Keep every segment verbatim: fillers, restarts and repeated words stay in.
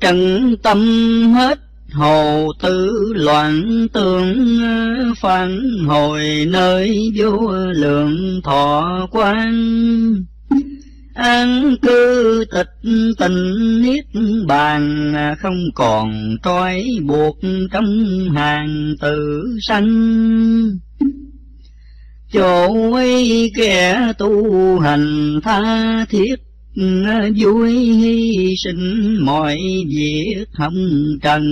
Trần tâm hết hồ tư loạn tương, phản hồi nơi vô lượng thọ quan. An cư tịch tình niết bàn, không còn trói buộc trong hàng tử sanh. Chỗ ấy kẻ tu hành tha thiết, vui hy sinh mọi việc hồng trần.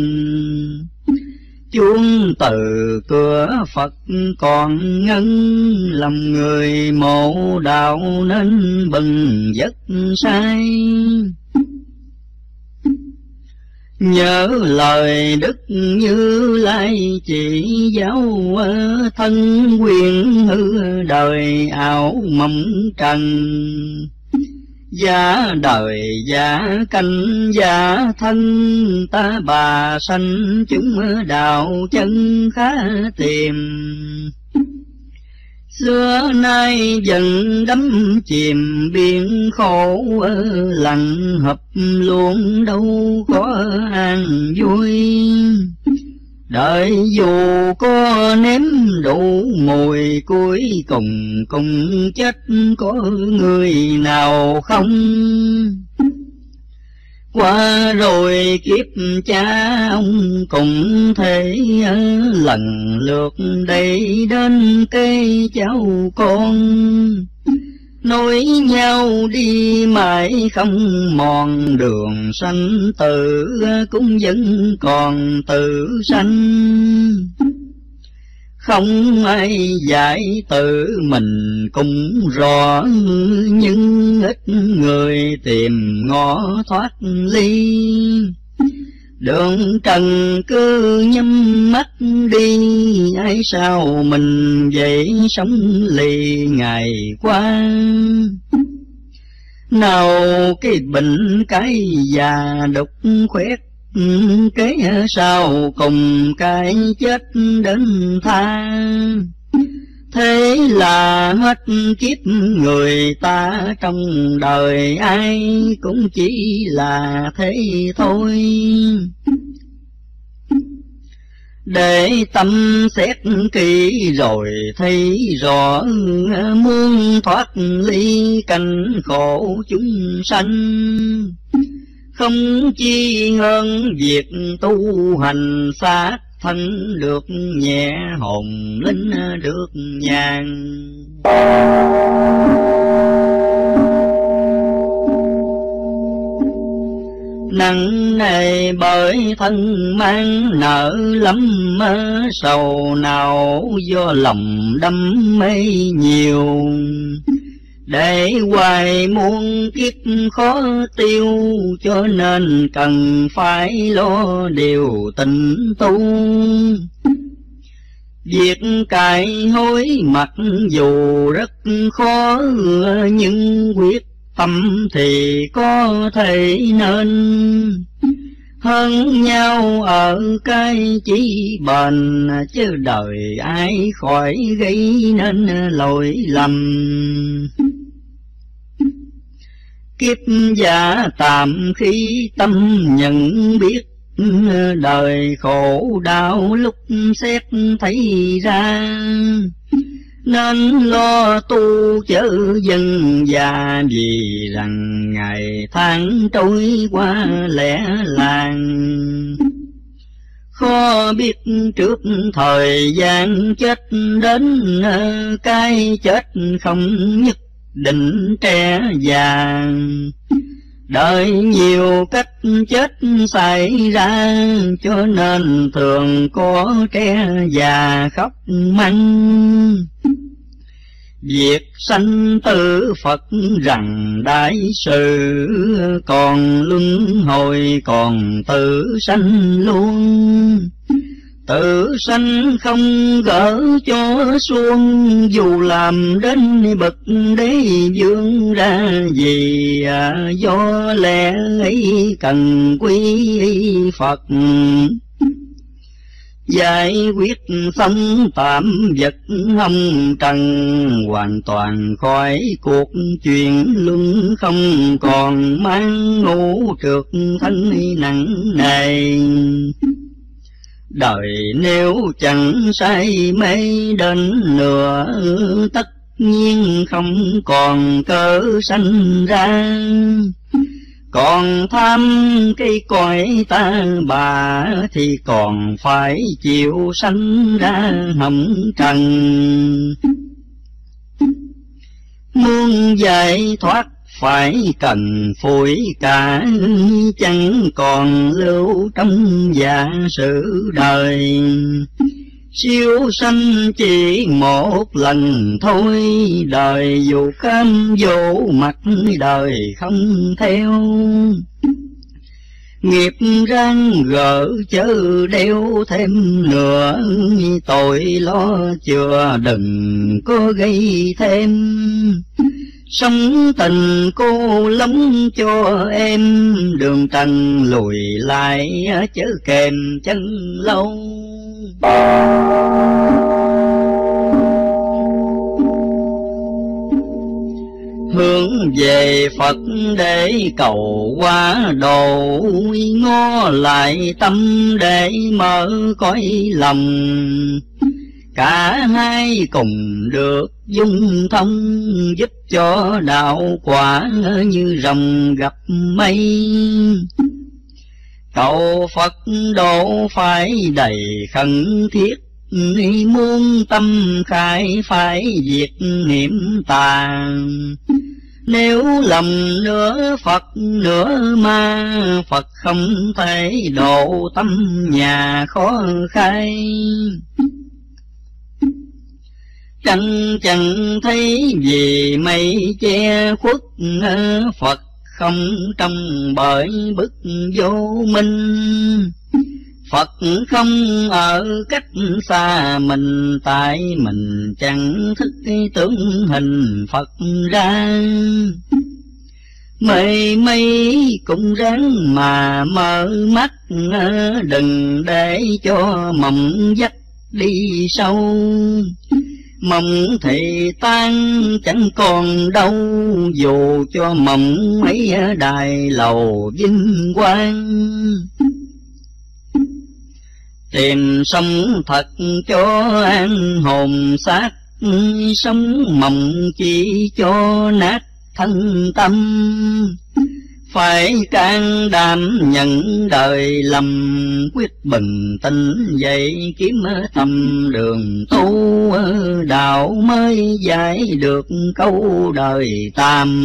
Chuông từ cửa Phật còn ngân, lòng người mộ đạo nên bừng giấc say. Nhớ lời Đức Như Lai chỉ giáo, thân quyền hư đời ảo mộng trần. Giá đời giá canh giá thân, ta bà sanh chúng đạo chân khá tìm. Xưa nay dần đắm chìm biển khổ, lặng hợp luôn đâu có an vui. Đợi dù có nếm đủ mùi, cuối cùng cùng chết có người nào không. Qua rồi kiếp cha ông cùng thế, lần lượt đây đến cây cháu con. Nối nhau đi mãi không mòn, đường sanh tử cũng vẫn còn tự sanh. Không ai giải tự mình cũng rõ, nhưng ít người tìm ngõ thoát ly. Đường trần cứ nhắm mắt đi, ai sao mình vậy sống lì ngày qua. Nào cái bệnh cái già đục khoét, cái sau cùng cái chết đến tha. Thế là hết kiếp người ta, trong đời ai cũng chỉ là thế thôi. Để tâm xét kỹ rồi thấy rõ, muốn thoát ly cảnh khổ chúng sanh. Không chi hơn việc tu hành xác thân được nhẹ, hồn linh được nhàn. Nặng nề bởi thân mang nợ lắm, sầu nào do lòng đắm mê nhiều. Để hoài muôn kiếp khó tiêu, cho nên cần phải lo điều tình tu. Việc cải hối mặc dù rất khó, nhưng quyết tâm thì có thể nên. Hơn nhau ở cái chỉ bền, chứ đời ai khỏi gây nên lỗi lầm. Kiếp giả tạm khi tâm nhận biết, đời khổ đau lúc xét thấy ra. Nên lo tu chớ dân già, vì rằng ngày tháng trôi qua lẻ làng. Khó biết trước thời gian chết đến, cái chết không nhất định trẻ già. Đời nhiều cách chết xảy ra, cho nên thường có trẻ già khóc mắng. Việc sanh tử Phật rằng đại sự, còn luân hồi còn tử sanh luôn. Tự sanh không gỡ cho xuông, dù làm đến bậc đế vương ra gì. Do lẽ ấy cần quý Phật, giải quyết xong tạm vật hồng trần, hoàn toàn khỏi cuộc chuyện luân, không còn mang ngũ trượt thân nặng nề. Đời nếu chẳng say mê đến nửa, tất nhiên không còn cớ sanh ra. Còn tham cái cõi ta bà, thì còn phải chịu sanh ra hầm trần. Muốn giải thoát phải cần phủi cả, chẳng còn lưu trong dạ sự đời. Siêu sanh chỉ một lần thôi, đời dù cam vô mặt đời không theo. Nghiệp rang gỡ chớ đeo thêm nữa, tội lo chừa đừng có gây thêm. Sống tình cô lắm cho em, đường trần lùi lại chớ kèm chân lâu. Hướng về Phật để cầu hóa độ, ngó lại tâm để mở cõi lòng. Cả hai cùng được dung thông, giúp cho đạo quả như rồng gặp mây. Cầu Phật độ phải đầy khẩn thiết, muôn tâm khai phải diệt niệm tà. Nếu lầm nửa Phật nửa ma, Phật không thể độ tâm nhà khó khai. Chẳng chẳng thấy vì mây che khuất, Phật không trong bởi bức vô minh. Phật không ở cách xa mình, tại mình chẳng thức tướng hình Phật ra. Mây mây cũng ráng mà mở mắt, đừng để cho mộng dắt đi sâu. Mộng thì tan chẳng còn đâu, dù cho mộng mấy đài lầu vinh quang. Tìm sống thật cho an hồn xác, sống mộng chỉ cho nát thân tâm. Phải can đảm nhận đời lầm, quyết bình tĩnh dậy kiếm tâm đường tu. Đạo mới giải được câu đời tam.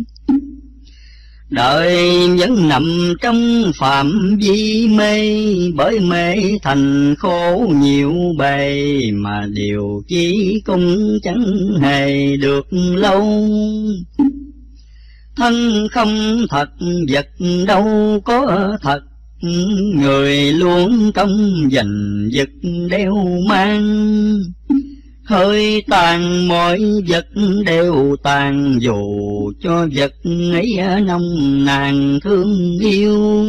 Đời vẫn nằm trong phạm vi mê, bởi mê thành khổ nhiều bề, mà điều chí cũng chẳng hề được lâu. Thân không thật, vật đâu có thật, người luôn công giành vật đeo mang. Hơi tàn mọi vật đều tàn, dù cho vật ấy nông nàn thương yêu.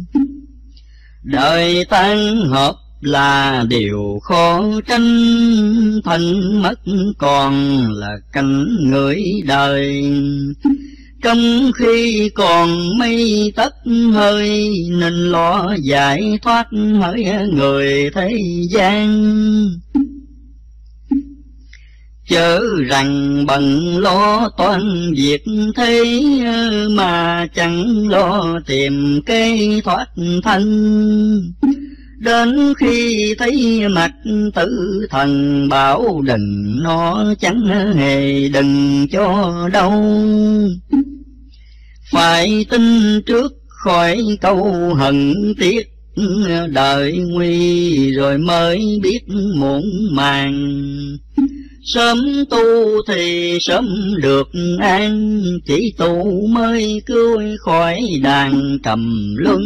Đời tan hợp là điều khó tránh, thân mất còn là cảnh người đời. Trong khi còn mây tất hơi, nên lo giải thoát hỡi người thế gian. Chớ rằng bận lo toan việc thế, mà chẳng lo tìm cây thoát thân. Đến khi thấy mặt tử thần, bảo đừng nó chẳng hề đừng cho đâu. Phải tin trước khỏi câu hận tiếc, đời nguy rồi mới biết muộn màng. Sớm tu thì sớm được an, chỉ tu mới cứu khỏi đàn trầm luân.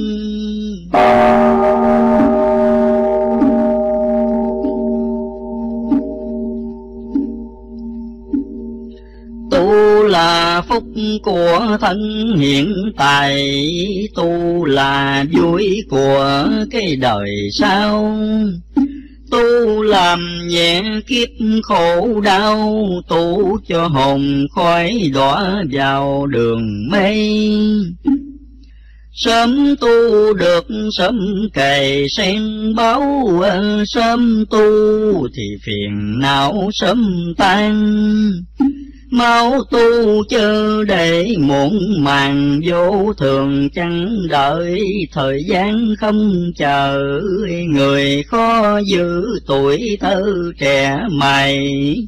Tu là phúc của thân hiện tại, tu là vui của cái đời sau. tu làm nhẹ kiếp khổ đau, tu cho hồn khói đọa vào đường mây. Sớm tu được sớm cày sen báo, sớm tu thì phiền não sớm tan. Mau tu chớ để muộn màng vô thường, chẳng đợi thời gian không chờ. Người khó giữ tuổi thơ trẻ mày,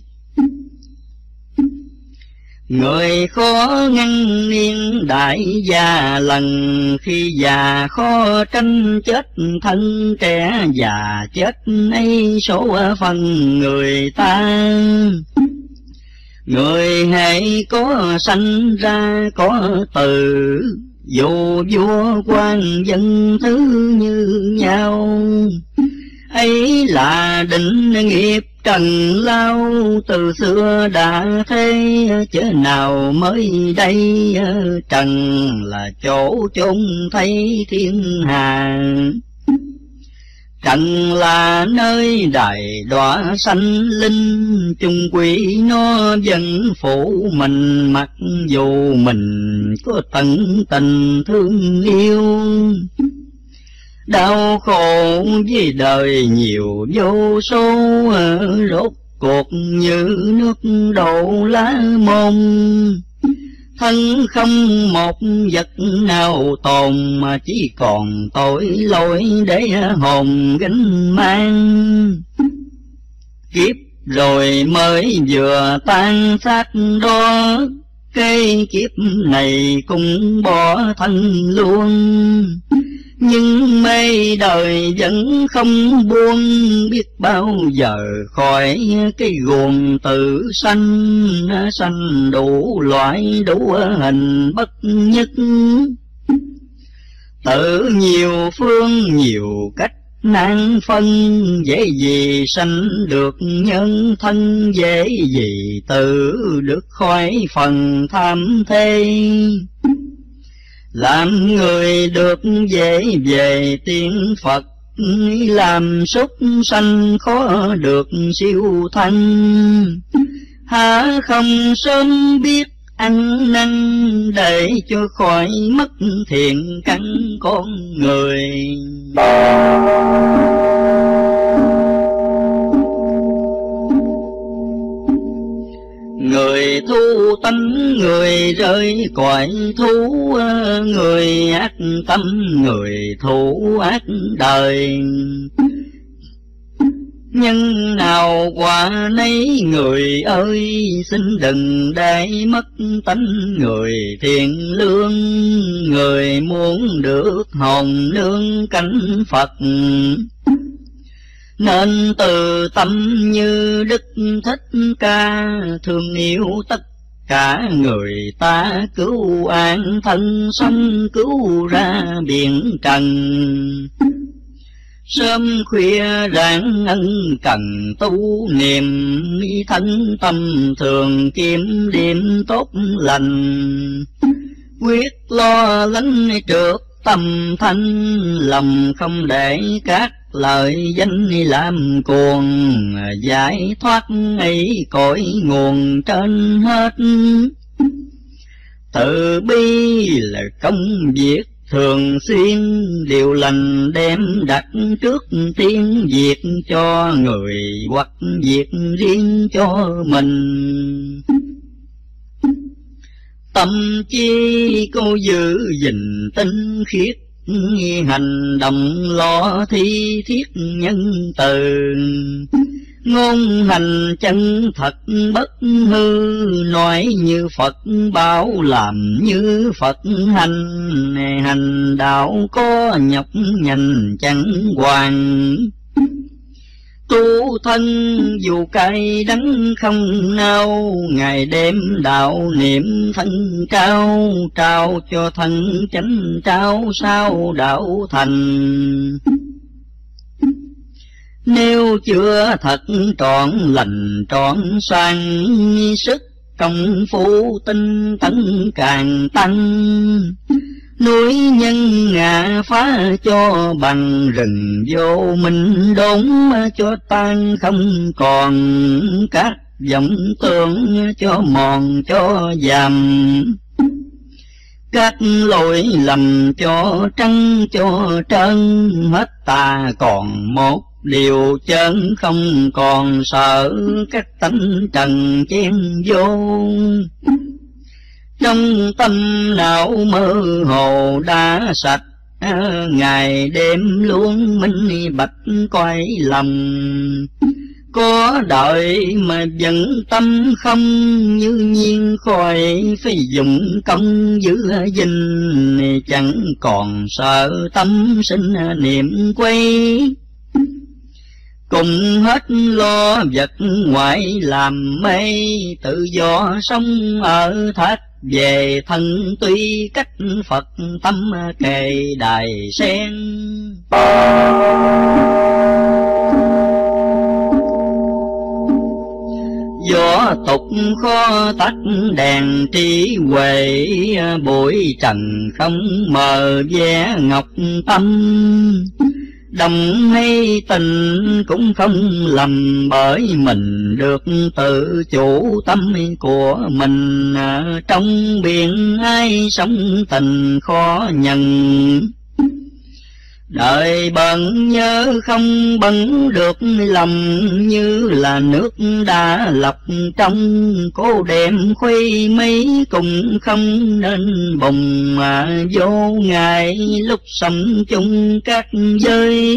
người khó ngăn niên đại già lần. Khi già khó tranh chết thân, trẻ già chết ấy số phần người ta. Người hãy có sanh ra có từ, dù vua quan dân thứ như nhau. Ấy là định nghiệp trần lao, từ xưa đã thế chớ nào mới đây. Trần là chỗ chốn thấy thiên hà, trần là nơi đài đọa sanh linh. Chung quỷ nó vẫn phụ mình, mặc dù mình có tận tình thương yêu. Đau khổ với đời nhiều vô số, rốt cuộc như nước đổ lá môn. Thân không một vật nào tồn, mà chỉ còn tội lỗi để hồn gánh mang. Kiếp rồi mới vừa tan xác đó, cái kiếp này cũng bỏ thân luôn. Nhưng mây đời vẫn không buông, biết bao giờ khỏi cái guồng tự sanh. Sanh đủ loại đủ hình bất nhất, tự nhiều phương nhiều cách nan phân. Dễ gì sanh được nhân thân, dễ gì tự được khỏi phần tham thế. Làm người được dễ về tiên Phật, làm súc sanh khó được siêu thanh. Há không sớm biết ăn năn, để cho khỏi mất thiện căn con người. Người thu tánh người rơi cõi thú, người ác tâm người thủ ác đời. Nhân nào quả nấy người ơi, xin đừng để mất tánh người thiện lương. Người muốn được hồn nương cánh Phật, nên từ tâm như Đức Thích Ca. Thương yêu tất cả người ta, cứu an thân sống cứu ra biển trần. Sớm khuya rạng ân cần tu niệm, thân tâm thường kiếm điểm tốt lành. Quyết lo lánh trượt tâm thanh, lòng không để các lời danh làm cuồng. Giải thoát ấy cõi nguồn trên hết, từ bi là công việc thường xuyên. Điều lành đem đặt trước tiên, việc cho người hoặc việc riêng cho mình. Tâm chi cô giữ gìn tinh khiết, hành động lo thi thiết nhân từ. Ngôn hành chân thật bất hư, nói như Phật bảo làm như Phật hành. Hành đạo có nhọc nhằn chẳng hoàn, tu thân dù cay đắng không nao. Ngày đêm đạo niệm thân cao, trao cho thân chánh trao sao đạo thành. Nếu chưa thật trọn lành trọn sang, sức công phu tinh tấn càng tăng. núi nhân ngã phá cho bằng, rừng vô minh đốn cho tan không còn, các vọng tưởng cho mòn cho giảm, các lỗi lầm cho trắng cho trơn, hết ta còn một điều chân không còn sợ, các tánh trần chen vô. Trong tâm não mơ hồ đã sạch, ngày đêm luôn minh bạch quay lòng, có đợi mà vẫn tâm không, như nhiên khỏi phải dùng công giữ gìn, chẳng còn sợ tâm sinh niệm quay. Cùng hết lo vật ngoại làm mê, tự do sống ở thác về thân, tuy cách Phật tâm kề đài sen. Gió tục khó tắt đèn trí huệ, bụi trần không mờ vẻ ngọc tâm, đồng hay tình cũng không lầm, bởi mình được tự chủ tâm của mình, trong biển ai sống tình khó nhận. Đời bận nhớ không bận được lòng, như là nước đã lọc trong, cố đem khuây mấy cùng không nên bùng, mà vô ngày lúc sống chung các giới.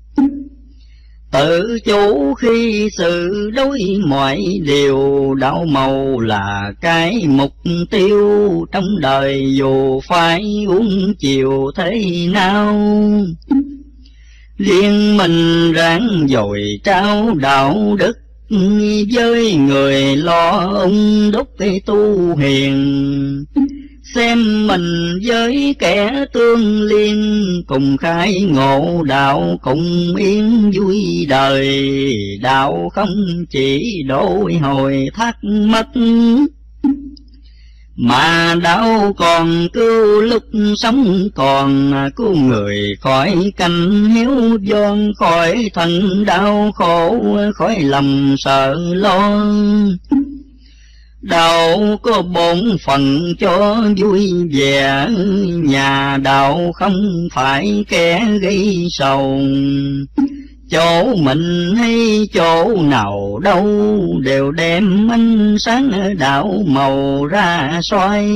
Tự chủ khi sự đối mọi điều, đạo màu là cái mục tiêu trong đời, dù phải uống chiều thế nào. Riêng mình ráng dồi trao đạo đức, với người lo ung đúc tu hiền. Xem mình với kẻ tương liên, cùng khai ngộ đạo cùng yên vui đời. Đạo không chỉ đổi hồi thắc mắc, mà đạo còn cứu lúc sống còn, cứu người khỏi canh hiếu vong, khỏi thân đau khổ, khỏi lòng sợ lo. Đạo có bổn phận cho vui vẻ, nhà đạo không phải kẻ gây sầu. Chỗ mình hay chỗ nào đâu, đều đem ánh sáng đạo màu ra soi.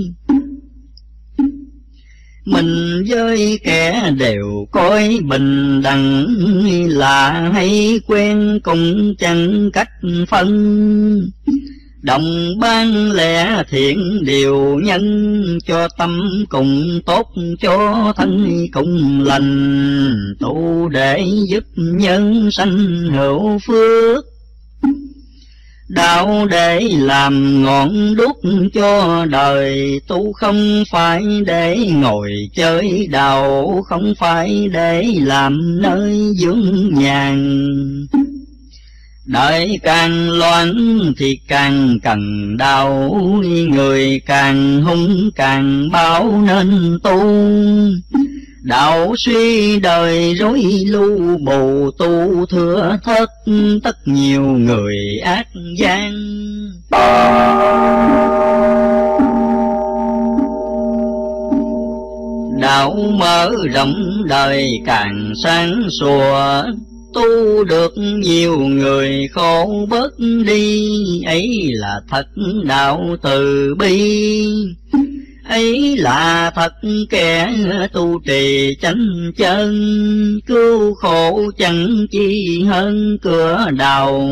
Mình với kẻ đều coi bình đẳng, là hay quen cũng chẳng cách phân. Đồng ban lẽ thiện điều nhân, cho tâm cùng tốt cho thân cùng lành. Tu để giúp nhân sanh hữu phước, đạo để làm ngọn đuốc cho đời. Tu không phải để ngồi chơi, đạo không phải để làm nơi dưỡng nhàn. Đời càng loạn thì càng cần đạo, người càng hung càng báo nên tu. Đạo suy đời rối lu bù, tu thừa thất tất nhiều người ác gian. Đạo mở rộng đời càng sáng sủa, tu được nhiều người khổ bớt đi. Ấy là thật đạo từ bi, ấy là thật kẻ tu trì chánh chân. Cứu khổ chẳng chi hơn cửa đạo,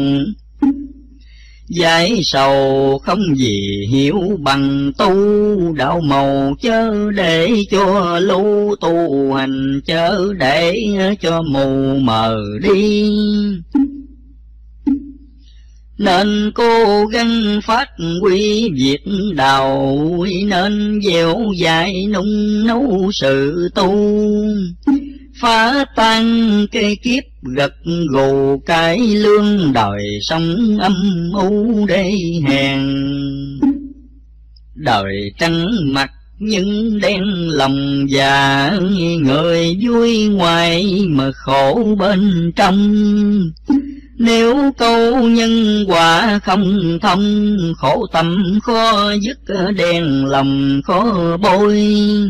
giải sầu không gì hiểu bằng tu. Đạo màu chớ để cho lưu, tu hành chớ để cho mù mờ đi. Nên cố gắng phát huy việc đạo, nên dẻo dai nung nấu sự tu. Phá tan cái kiếp gật gù, cái lương đời sống âm u để hèn. Đời trắng mặt nhưng đen lòng già, người vui ngoài mà khổ bên trong. Nếu câu nhân quả không thông, khổ tâm khó dứt, đen lòng khó bôi.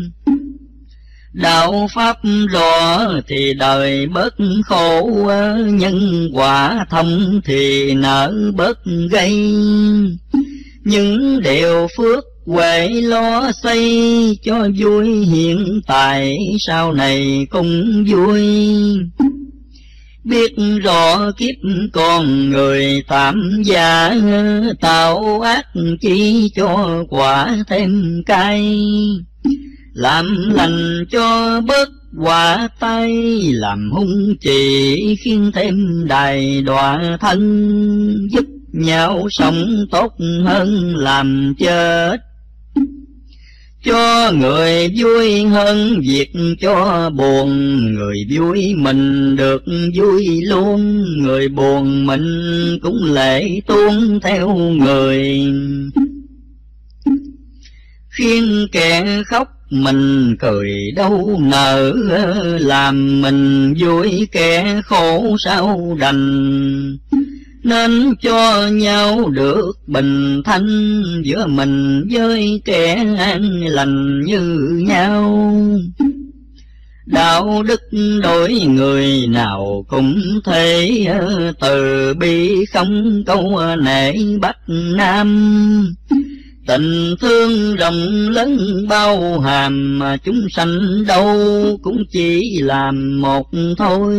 Đạo pháp rõ thì đời bớt khổ, nhân quả thông thì nợ bớt gây. Những điều phước huệ lo xây, cho vui hiện tại sau này cũng vui. Biết rõ kiếp con người tạm già, tạo ác chỉ cho quả thêm cay. Làm lành cho bớt quả tay, làm hung chỉ khiến thêm đài đọa thân. Giúp nhau sống tốt hơn làm chết, cho người vui hơn việc cho buồn. Người vui mình được vui luôn, người buồn mình cũng lệ tuôn theo người. Khiến kẻ khóc mình cười đâu nở, làm mình vui kẻ khổ sao đành. Nên cho nhau được bình thanh, giữa mình với kẻ an lành như nhau. Đạo đức đối người nào cũng thế, từ bi không câu nể bắc nam. Tình thương rộng lớn bao hàm, mà chúng sanh đâu cũng chỉ làm một thôi.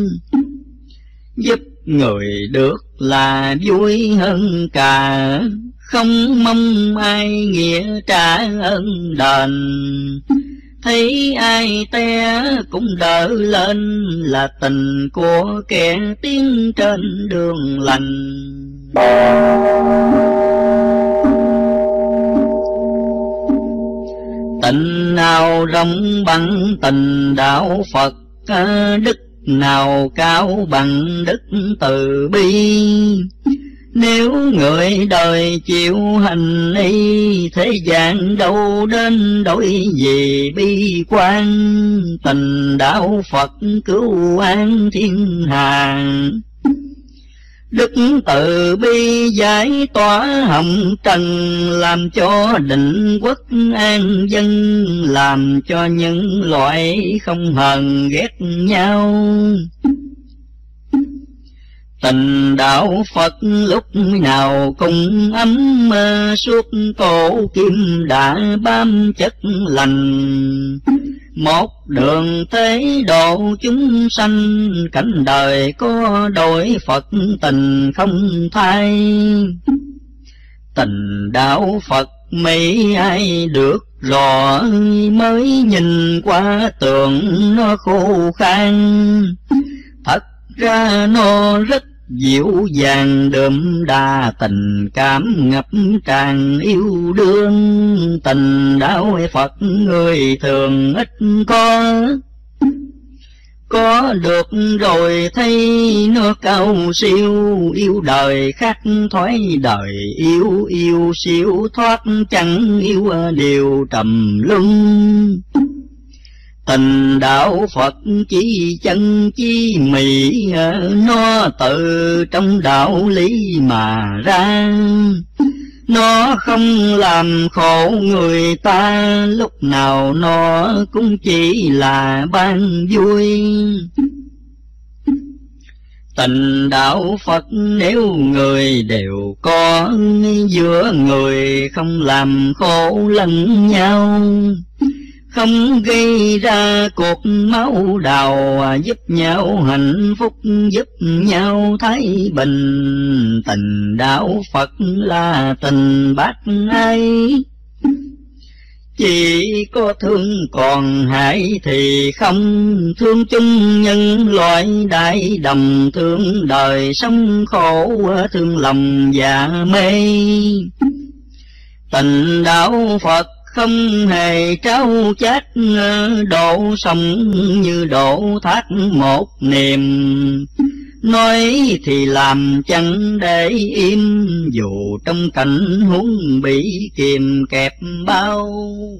Giúp người được là vui hơn cả, không mong ai nghĩa trả ơn đền. Thấy ai té cũng đỡ lên, là tình của kẻ tiến trên đường lành. Tình nào rộng bằng tình đạo Phật, đức nào cao bằng đức từ bi. Nếu người đời chịu hành y, thế gian đâu đến đổi gì bi quan. Tình đạo Phật cứu an thiên hạ, đức từ bi giải tỏa hồng trần. Làm cho định quốc an dân, làm cho nhân loại không hờn ghét nhau. Tình đạo Phật lúc nào cũng ấm, suốt cổ kim đã bám chất lành. Một đường thế độ chúng sanh, cảnh đời có đổi Phật tình không thay. Tình đạo Phật mấy ai được rõ, mới nhìn qua tường nó khô khan. Thật ra nó rất dịu dàng đượm đà, tình cảm ngập tràn yêu đương. Tình đạo Phật người thường ít có, có được rồi thấy nó cao siêu. Yêu đời khác thoái đời yêu, yêu siêu thoát chẳng yêu điều trầm luân. Tình đạo Phật chỉ chân chi mỹ, nó từ trong đạo lý mà ra. Nó không làm khổ người ta, lúc nào nó cũng chỉ là ban vui. Tình đạo Phật nếu người đều có, giữa người không làm khổ lẫn nhau. Không gây ra cuộc máu đào, giúp nhau hạnh phúc, giúp nhau thái bình. Tình đạo Phật là tình bác ái, chỉ có thương còn hại thì không. Thương chung nhân loại đại đồng, thương đời sống khổ, thương lòng dạ mê. Tình đạo Phật không hề trao chát, độ sống như độ thác một niềm. nói thì làm chẳng để im, dù trong cảnh huống bị kìm kẹp bao.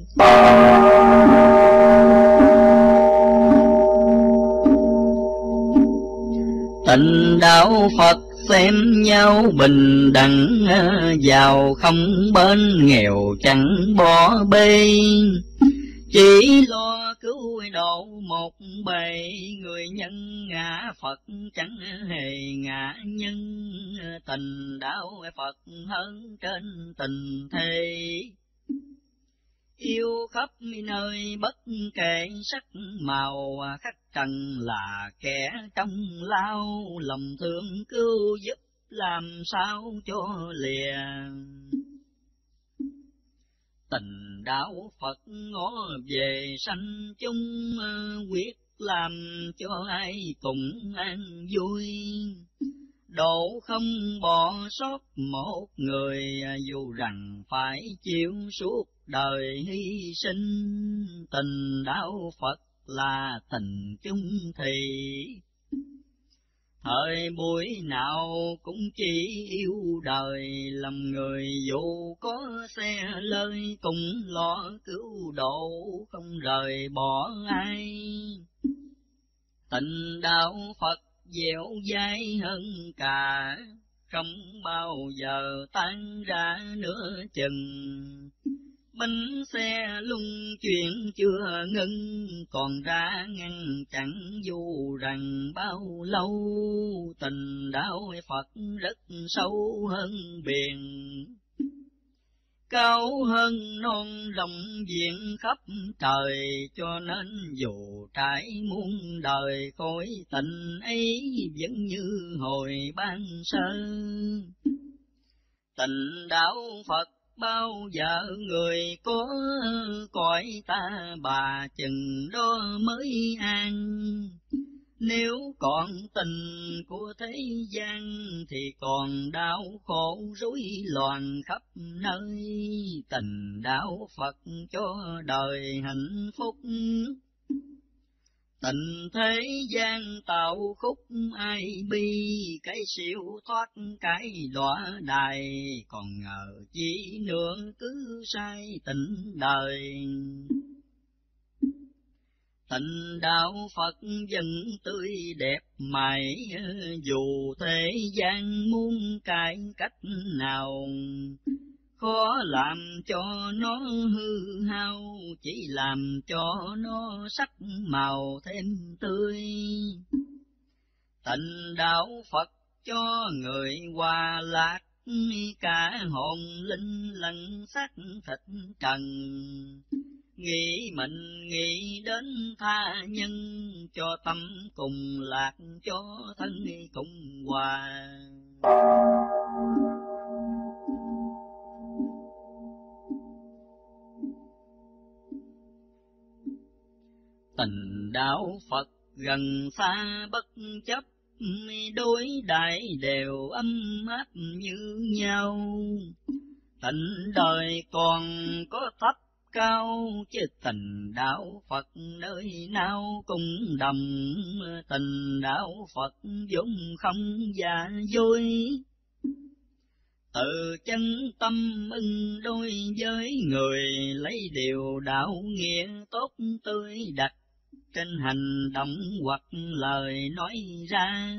Tịnh đạo Phật xem nhau bình đẳng, giàu không bên nghèo chẳng bỏ bê, chỉ lo cứu độ một bề. Người nhân ngã Phật chẳng hề ngã nhân, tình đạo Phật hơn trên tình thế. Yêu khắp nơi bất kể sắc màu, khách trần là kẻ trong lao, lòng thương cứu giúp làm sao cho lìa. Tình đạo Phật ngó về sanh chung, quyết làm cho ai cùng an vui. Độ không bỏ sót một người, dù rằng phải chịu suốt đời hy sinh. Tình đạo Phật là tình chung thì, thời buổi nào cũng chỉ yêu đời. Làm người dù có xe lơi, cũng lo cứu độ không rời bỏ ai. Tình đạo Phật dẻo dai hơn cả, không bao giờ tan ra nửa chừng. Bánh xe lung chuyển chưa ngưng, còn ra ngăn chặn dù rằng bao lâu. Tình đạo Phật rất sâu hơn biển, cao hơn non rộng diện khắp trời. Cho nên dù trải muôn đời, khối tình ấy vẫn như hồi ban sơ. Tình đạo Phật bao giờ người có, cõi ta bà chừng đó mới an. Nếu còn tình của thế gian, thì còn đau khổ rối loạn khắp nơi. Tình đạo Phật cho đời hạnh phúc, tình thế gian tạo khúc ai bi. Cái siêu thoát cái đọa đài, còn ngờ chi nữa cứ sai tình đời. Tình đạo Phật vẫn tươi đẹp mãi, dù thế gian muôn cái cách nào. Khó làm cho nó hư hao, chỉ làm cho nó sắc màu thêm tươi. Tình đạo Phật cho người hòa lạc, cả hồn linh lẫn xác thịt trần. Nghĩ mình nghĩ đến tha nhân, cho tâm cùng lạc, cho thân cùng hòa. Tình đạo Phật gần xa bất chấp, đối đãi đều ấm áp như nhau. Tình đời còn có thấp cao, chứ tình đạo Phật nơi nào cũng đồng. Tình đạo Phật vốn không giả dối, từ chân tâm ưng đôi với người. Lấy điều đạo nghĩa tốt tươi đặt, trên hành động hoặc lời nói ra.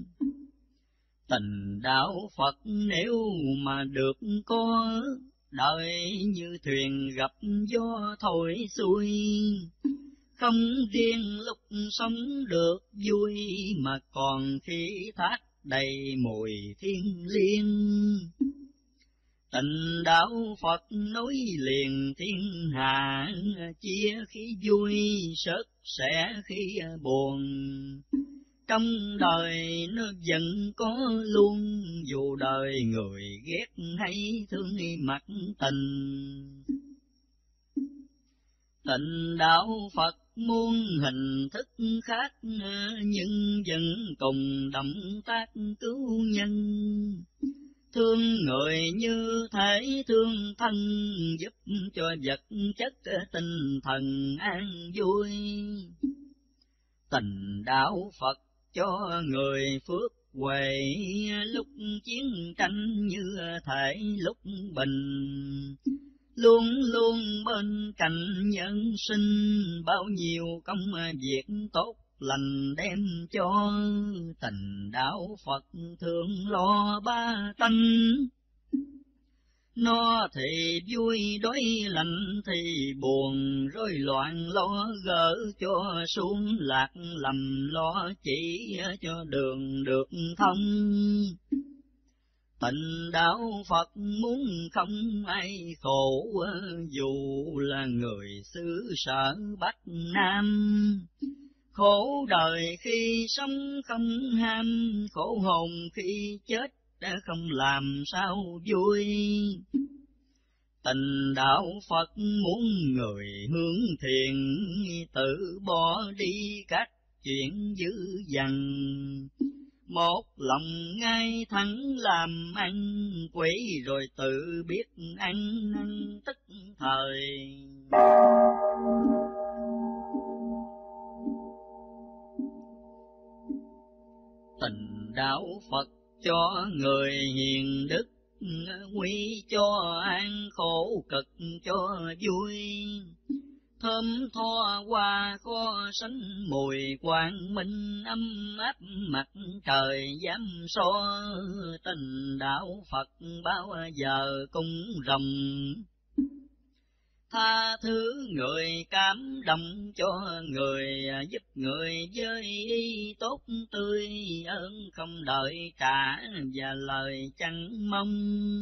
Tình đạo Phật nếu mà được có, đời như thuyền gặp gió thổi xuôi. Không riêng lúc sống được vui, mà còn khí thác đầy mùi thiên liêng. Tình đạo Phật nối liền thiên hạ, chia khi vui sớt sẻ khi buồn. Trong đời nó vẫn có luôn, dù đời người ghét hay thương mặt tình. Tình đạo Phật muôn hình thức khác, nhưng vẫn cùng động tác cứu nhân. Thương người như thể thương thân, giúp cho vật chất tinh thần an vui. Tình đạo Phật cho người phước huệ, lúc chiến tranh như thể lúc bình, luôn luôn bên cạnh nhân sinh, bao nhiêu công việc tốt lành đem cho, tình đạo Phật thường lo ba tánh. Nó thì vui đối lạnh thì buồn, rối loạn lo gỡ cho xuống lạc, lầm lo chỉ cho đường được thông. Tình đạo Phật muốn không ai khổ, dù là người xứ sở Bắc Nam. Khổ đời khi sống không ham, khổ hồn khi chết đã không làm sao vui. Tình đạo Phật muốn người hướng thiền, tự bỏ đi các chuyện dữ dằn. Một lòng ngay thẳng làm ăn, quỷ rồi tự biết ăn năn tức thời. Tình đạo Phật cho người hiền đức, quy cho an khổ cực cho vui. Thơm tho qua kho sánh mùi quang minh, ấm áp mặt trời dám so. Tình đạo Phật bao giờ cũng rộng, tha thứ người cảm động cho người, giúp người với ý tốt tươi, ơn không đợi trả và lời chẳng mong.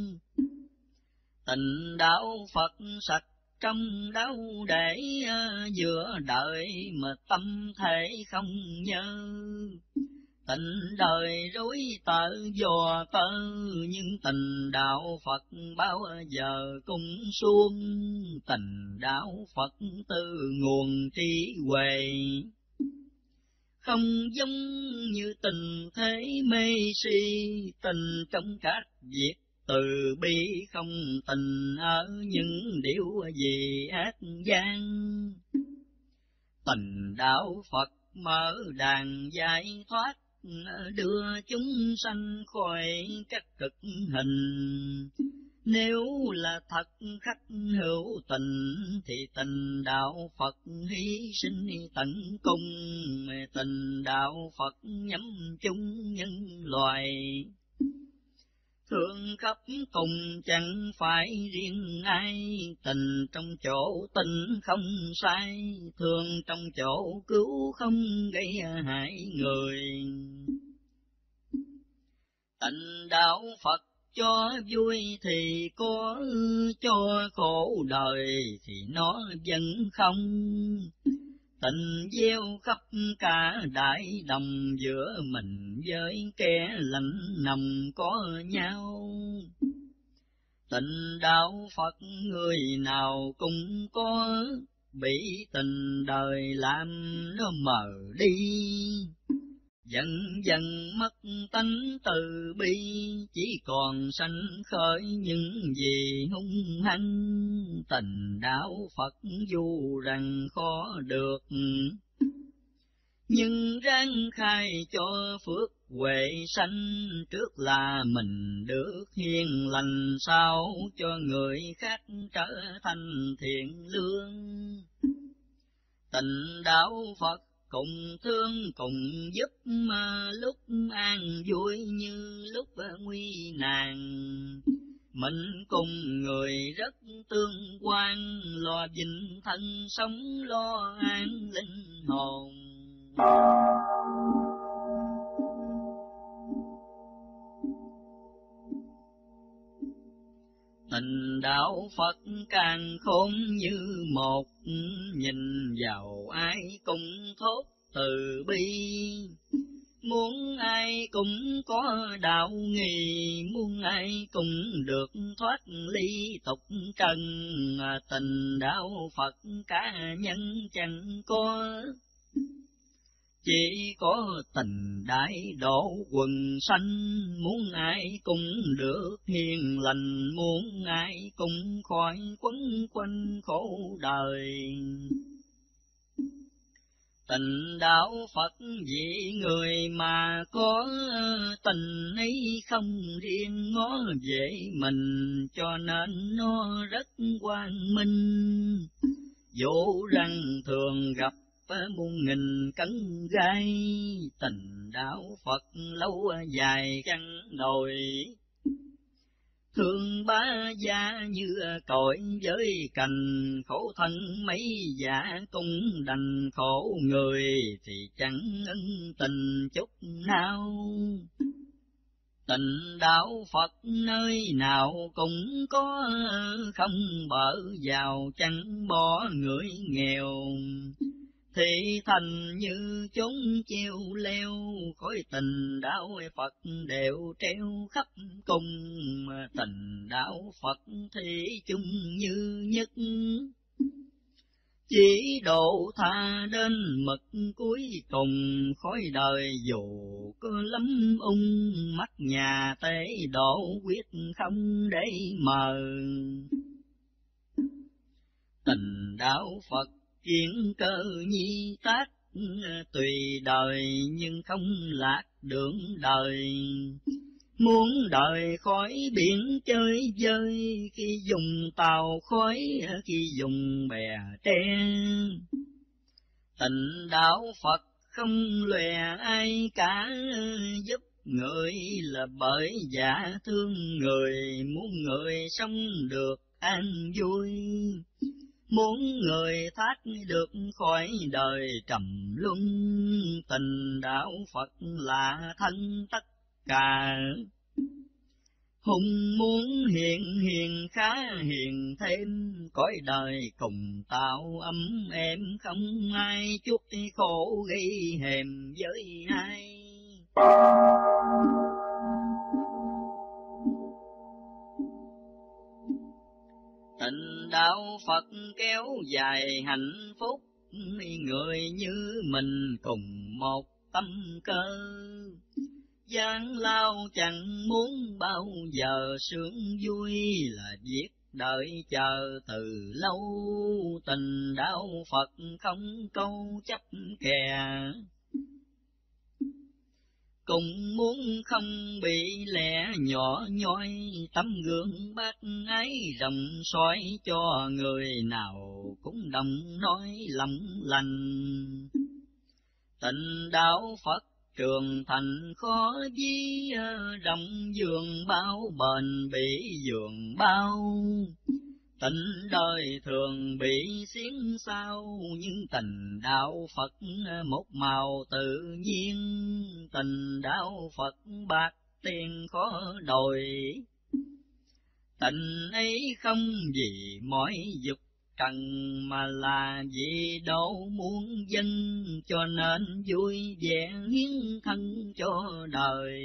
Tình đạo Phật sạch trong đau để, giữa đợi mà tâm thể không nhớ. Tình đời rối tợ dò tơ, nhưng tình đạo Phật bao giờ cũng suông. Tình đạo Phật từ nguồn trí huệ, không giống như tình thế mê si. Tình trong các việc từ bi, không tình ở những điều gì ác gian. Tình đạo Phật mở đàn giải thoát, đưa chúng sanh khỏi các cực hình. Nếu là thật khắc hữu tình, thì tình đạo Phật hy sinh tận cùng. Tình đạo Phật nhắm chung nhân loài, thương khắp cùng chẳng phải riêng ai. Tình trong chỗ tình không sai, thương trong chỗ cứu không gây hại người. Tình đạo Phật cho vui thì có, cho khổ đời thì nó vẫn không. Tình gieo khắp cả đại đồng, giữa mình với kẻ lạnh nồng có nhau. Tình đạo Phật người nào cũng có, bị tình đời làm nó mờ đi. Dần dần mất tánh từ bi, chỉ còn sanh khởi những gì hung hăng. Tình đạo Phật dù rằng khó được, nhưng ráng khai cho phước huệ sanh. Trước là mình được hiền lành, sao cho người khác trở thành thiện lương. Tình đạo Phật cùng thương cùng giúp, mà lúc an vui như lúc nguy nạn. Mình cùng người rất tương quan, lo vinh thân sống lo an linh hồn. Tình đạo Phật càng khôn như một, nhìn vào ai cũng thốt từ bi. Muốn ai cũng có đạo nghi, muốn ai cũng được thoát ly tục trần. Tình đạo Phật cá nhân chẳng có, chỉ có tình đại độ quần sanh. Muốn ai cũng được hiền lành, muốn ai cũng khỏi quấn quanh khổ đời. Tình đạo Phật vì người mà có tình ấy không riêng ngó về mình, cho nên nó rất quang minh. Dẫu rằng thường gặp muôn nghìn cấn gai, tình đạo Phật lâu dài chẳng đổi. Thương bá gia như cội với cành, khổ thân mấy giả cũng đành khổ người, thì chẳng ân tình chút nào. Tình đạo Phật nơi nào cũng có, không bỡ giàu chẳng bỏ người nghèo. Thì thành như chốn treo leo, khối tình đạo Phật đều treo khắp cùng. Tình đạo Phật thì chung như nhất, chỉ độ tha đến mực cuối cùng. Khói đời dù có lắm ung, mắt nhà tế độ quyết không để mờ. Tình đạo Phật kiến cơ nhi tác, tùy đời nhưng không lạc đường đời. Muốn đời khỏi biển chơi vơi, khi dùng tàu khói khi dùng bè tre. Tình đạo Phật không lòe ai cả, giúp người là bởi dạ thương người. Muốn người sống được an vui, muốn người thoát được khỏi đời trầm luân. Tình đạo Phật là thân tất cả, hùng muốn hiện hiền khá hiền thêm. Cõi đời cùng tạo ấm êm, không ai chuốc khổ gây hèm với ai. Tình đạo Phật kéo dài hạnh phúc, người như mình cùng một tâm cơ. Gian lao chẳng muốn bao giờ sướng vui, là việc đợi chờ từ lâu. Tình đạo Phật không câu chấp kè, cùng muốn không bị lẻ nhỏ nhoi. Tấm gương bác ái rộng soi cho người nào cũng đồng nói lòng lành. Tình đạo Phật trường thành khó ví, rộng giường bao bền bị giường bao. Tình đời thường bị xiến sao, nhưng tình đạo Phật một màu tự nhiên. Tình đạo Phật bạc tiền khó đòi, tình ấy không vì mỏi dục trần, mà là vì độ muôn dân. Cho nên vui vẻ hiến thân cho đời.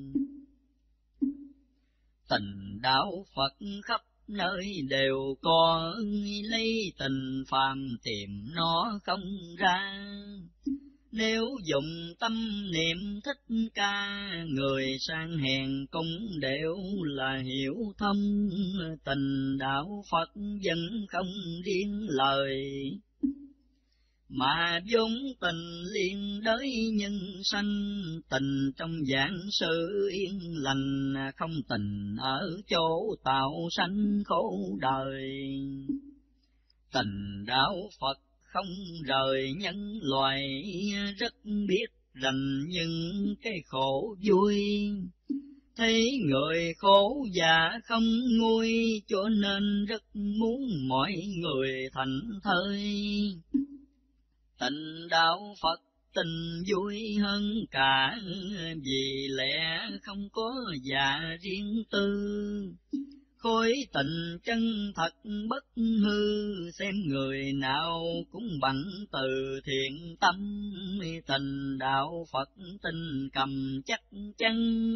Tình đạo Phật khắp nơi đều có, lấy tình phàm tìm nó không ra. Nếu dùng tâm niệm thích ca, người sang hèn cũng đều là hiểu thông. Tình đạo Phật vẫn không riêng lời, mà vốn tình liên đới nhân sanh. Tình trong giảng sự yên lành, không tình ở chỗ tạo sanh khổ đời. Tình đạo Phật không rời nhân loài, rất biết rành những cái khổ vui. Thấy người khổ già không nguôi, cho nên rất muốn mọi người thành thơi. Tình đạo Phật tình vui hơn cả, vì lẽ không có già riêng tư. Khối tình chân thật bất hư, xem người nào cũng bằng từ thiện tâm. Tình đạo Phật tình cầm chắc chắn,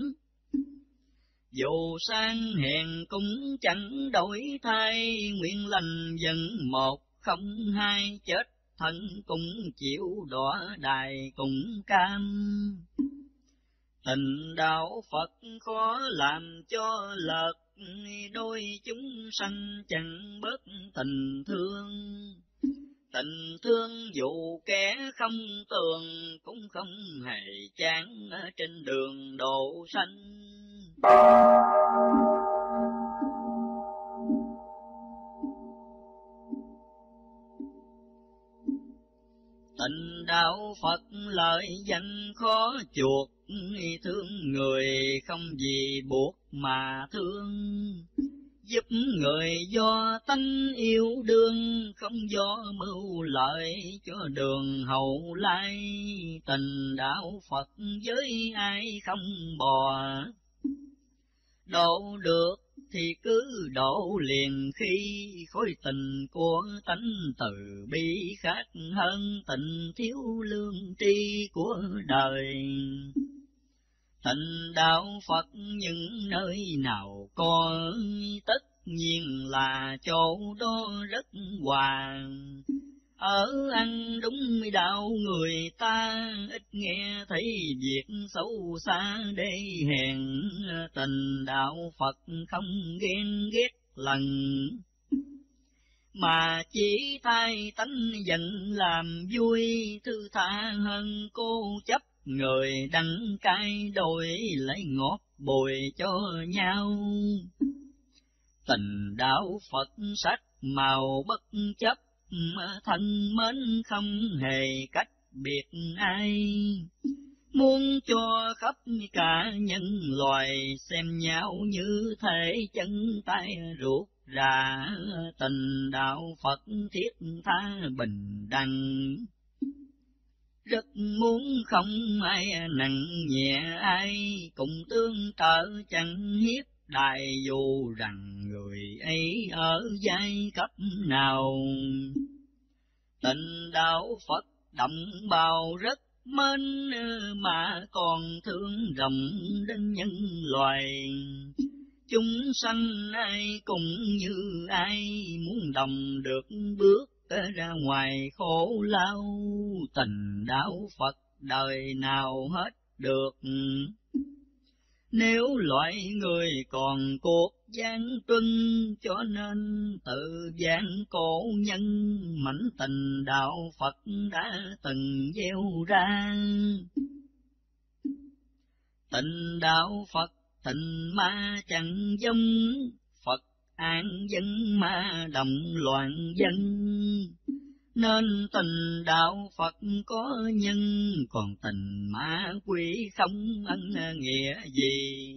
dù sang hèn cũng chẳng đổi thay. Nguyện lành dần một không hai, chết thân cũng chịu đọa đài cũng cam. Tình đạo Phật khó làm cho lợt, đôi chúng sanh chẳng bớt tình thương. Tình thương dù kẻ không tường, cũng không hề chán ở trên đường độ sanh. Tình đạo Phật lợi danh khó chuộc, thương người không vì buộc mà thương. Giúp người do tánh yêu đương, không do mưu lợi cho đường hậu lai. Tình đạo Phật với ai không bò, độ được thì cứ độ liền, khi khối tình của tánh từ bi khác hơn tình thiếu lương tri của đời. Tình đạo Phật những nơi nào có, tất nhiên là chỗ đó rất hòa. Ở ăn đúng đạo người ta, ít nghe thấy việc xấu xa để hèn. Tình đạo Phật không ghen ghét lần, mà chỉ thay tánh giận làm vui. Thư tha hơn cô chấp, người đắng cay đổi lấy ngọt bồi cho nhau. Tình đạo Phật sắc màu bất chấp, thân mến không hề cách biệt ai. Muốn cho khắp cả nhân loài, xem nhau như thể chân tay ruột ra. Tình đạo Phật thiết tha bình đẳng, rất muốn không ai nặng nhẹ ai. Cùng tương trợ chẳng hiếp đại, dù rằng người ấy ở giai cấp nào. Tình đạo Phật đậm bào rất mến, mà còn thương rộng đến nhân loài. Chúng sanh ai cũng như ai, muốn đồng được bước ra ngoài khổ lao. Tình đạo Phật đời nào hết được, nếu loại người còn cuộc gian truân. Cho nên tự gian cổ nhân, mảnh tình đạo Phật đã từng gieo ra. Tình đạo Phật tình ma chẳng giống, Phật an dân ma động loạn dân. Nên tình đạo Phật có nhân, còn tình ma quỷ không ân nghĩa gì.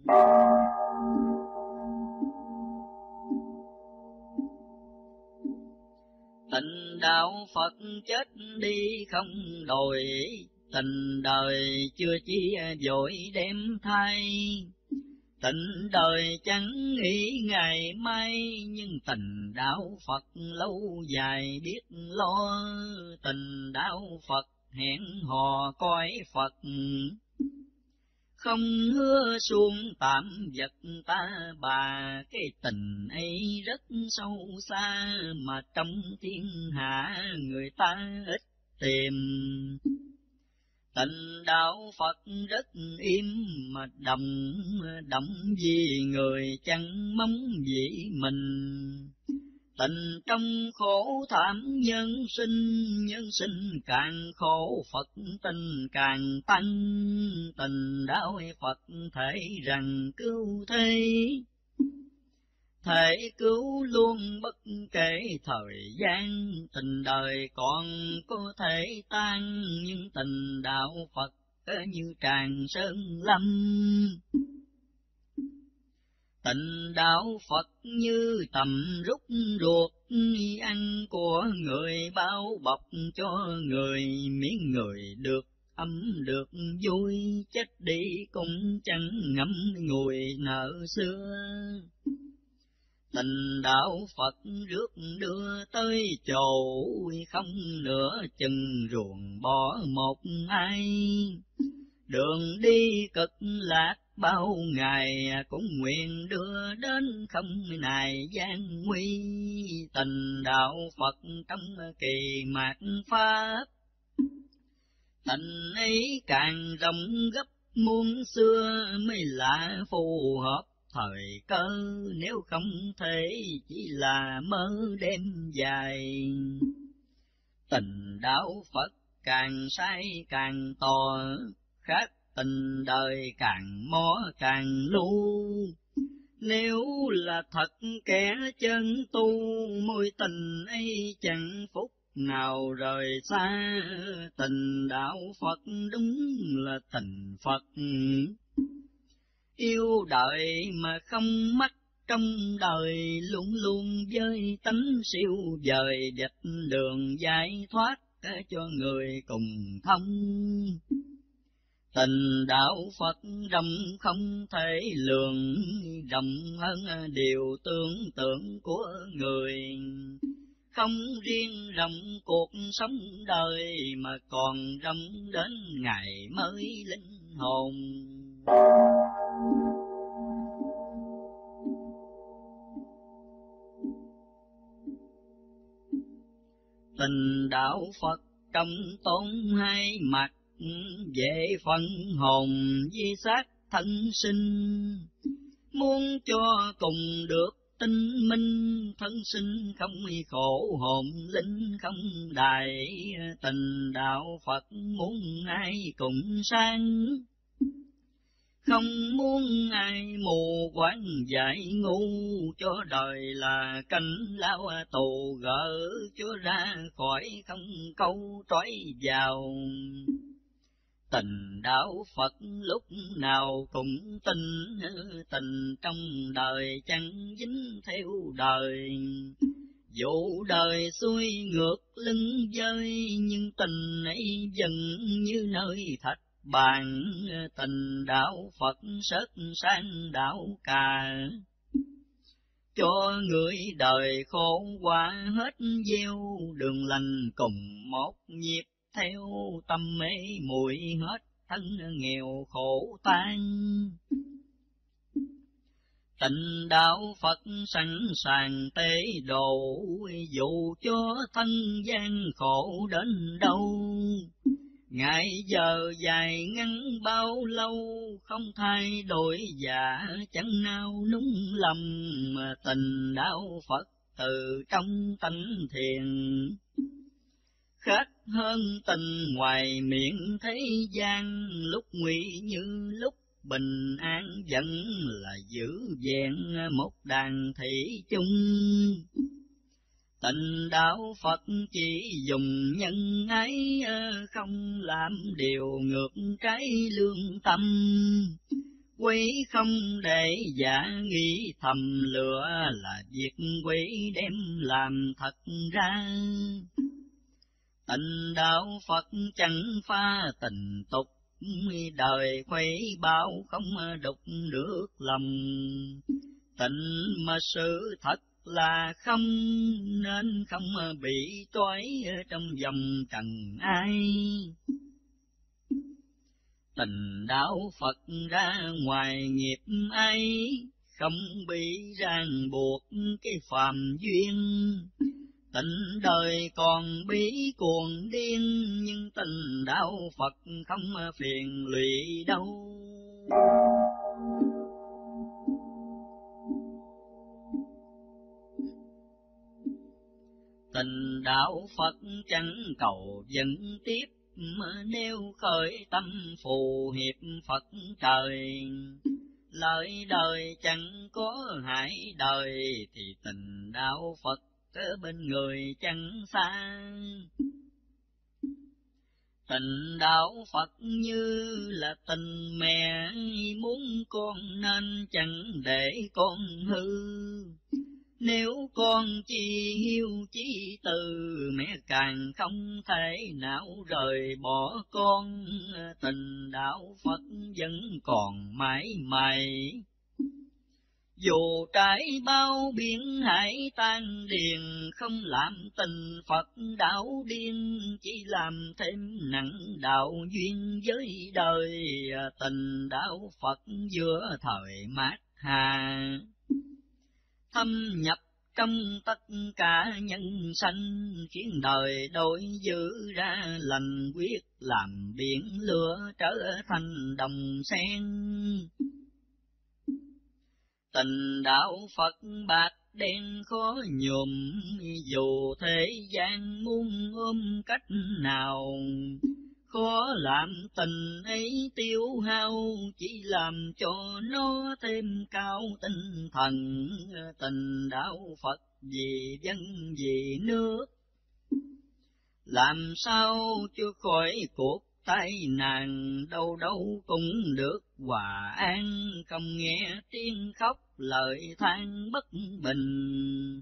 Tình đạo Phật chết đi không đổi, tình đời chưa chi vội đem thay. Tình đời chẳng nghĩ ngày mai, nhưng tình đạo Phật lâu dài biết lo. Tình đạo Phật hẹn hò coi Phật, không hứa xuống tạm vật ta bà. Cái tình ấy rất sâu xa, mà trong thiên hạ người ta ít tìm. Tình đạo Phật rất im mà động, động vì người chẳng mong vì mình. Tình trong khổ thảm nhân sinh, nhân sinh càng khổ Phật tình càng tăng. Tình đạo Phật thể rằng cứu thế, thể cứu luôn bất kể thời gian. Tình đời còn có thể tan, nhưng tình đạo Phật như tràng sơn lâm. Tình đạo Phật như tầm rút ruột, ăn của người bao bọc cho người. Miếng người được ấm được vui, chết đi cũng chẳng ngậm ngùi nợ xưa. Tình đạo Phật rước đưa tới chỗ, không nửa chừng ruồng bỏ một ai. Đường đi cực lạc bao ngày, cũng nguyện đưa đến không nài gian nguy. Tình đạo Phật trong kỳ mạt pháp, tình ấy càng rộng gấp muôn xưa. Mới là phù hợp thời cơ, nếu không thể chỉ là mơ đêm dài. Tình đạo Phật càng sai càng to, khác tình đời càng mó càng lưu. Nếu là thật kẻ chân tu, mối tình ấy chẳng phúc nào rời xa. Tình đạo Phật đúng là tình Phật, yêu đời mà không mắc trong đời, luôn luôn với tánh siêu vời, đẹp đường giải thoát cho người cùng thông. Tình đạo Phật rộng không thể lường, rộng hơn điều tưởng tượng của người. Không riêng rộng cuộc sống đời, mà còn rộng đến ngày mới linh hồn. Tình đạo Phật trong tôn hai mặt, về phần hồn di xác thân sinh. Muốn cho cùng được tinh minh, thân sinh không khổ, hồn linh không đài. Tình đạo Phật muốn ai cùng sang, không muốn ai mù quáng dại ngu. Cho đời là canh lao tù, gỡ cho ra khỏi không câu trói vào. Tình đạo Phật lúc nào cũng tin, tình trong đời chẳng dính theo đời. Dù đời xuôi ngược lưng dơi, nhưng tình ấy dần như nơi thạch bàn. Tình đạo Phật sớt sang đạo cà, cho người đời khổ qua hết gieo. Đường lành cùng một nhịp theo, tâm mê muội hết thân nghèo khổ tan. Tình đạo Phật sẵn sàng tế độ, dù cho thân gian khổ đến đâu. Ngày giờ dài ngắn bao lâu, không thay đổi dạ chẳng nào núng lầm. Mà tình đạo Phật từ trong tánh thiền, khác hơn tình ngoài miệng thế gian. Lúc nguy như lúc bình an, vẫn là giữ vẹn một đàn thị chung. Tình đạo Phật chỉ dùng nhân ái, không làm điều ngược trái lương tâm. Quý không để giả nghĩ thầm lửa, là việc quý đem làm thật ra. Tình đạo Phật chẳng pha tình tục, đời khuấy bao không đục nước lòng. Tình mà sự thật là không, nên không bị trói trong vòng trần ai. Tình đạo Phật ra ngoài nghiệp ai, không bị ràng buộc cái phàm duyên. Tình đời còn bí cuồng điên, nhưng tình đạo Phật không phiền lụy đâu. Tình đạo Phật chẳng cầu dẫn tiếp, nếu khởi tâm phù hiệp Phật trời. Lời đời chẳng có hại đời, thì tình đạo Phật ở bên người chẳng xa. Tình đạo Phật như là tình mẹ, muốn con nên chẳng để con hư. Nếu con chỉ hiếu chí từ, mẹ càng không thể nào rời bỏ con. Tình đạo Phật vẫn còn mãi mãi, dù trải bao biển hải tan điền. Không làm tình Phật đạo điên, chỉ làm thêm nặng đạo duyên với đời. Tình đạo Phật giữa thời mát hà, thâm nhập trong tất cả nhân sanh. Khiến đời đổi giữ ra lành, quyết làm biển lửa trở thành đồng sen. Tình đạo Phật bạc đen khó nhuộm, dù thế gian muốn ôm cách nào, khó làm tình ấy tiêu hao, chỉ làm cho nó thêm cao tinh thần. Tình đạo Phật vì dân vì nước, làm sao chưa khỏi cuộc tai nạn, đâu đâu cũng được hòa an, không nghe tiếng khóc lời than bất bình.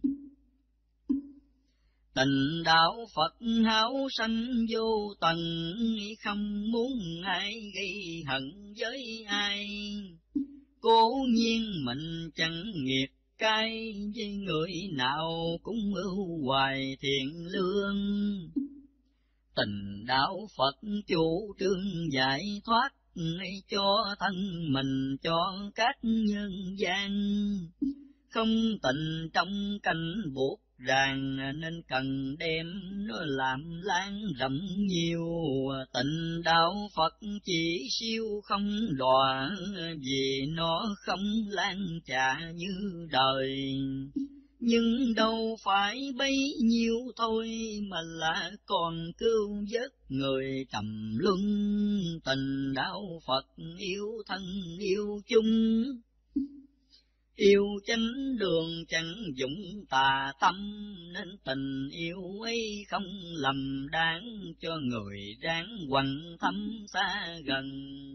Tình đạo Phật háo sanh vô tận, không muốn ai gây hận với ai, cố nhiên mình chẳng nghiệt cay, với người nào cũng ưu hoài thiện lương. Tình đạo Phật chủ trương giải thoát, cho thân mình cho các nhân gian, không tình trong cảnh buộc ràng, nên cần đem nó làm lan rộng nhiều. Tình đạo Phật chỉ siêu không đọa, vì nó không lan trà như đời. Nhưng đâu phải bấy nhiêu thôi, mà là còn cứu vớt người trầm luân. Tình đạo Phật yêu thân yêu chung, yêu chánh đường chẳng dụng tà tâm, nên tình yêu ấy không lầm đáng, cho người ráng quằn thâm xa gần.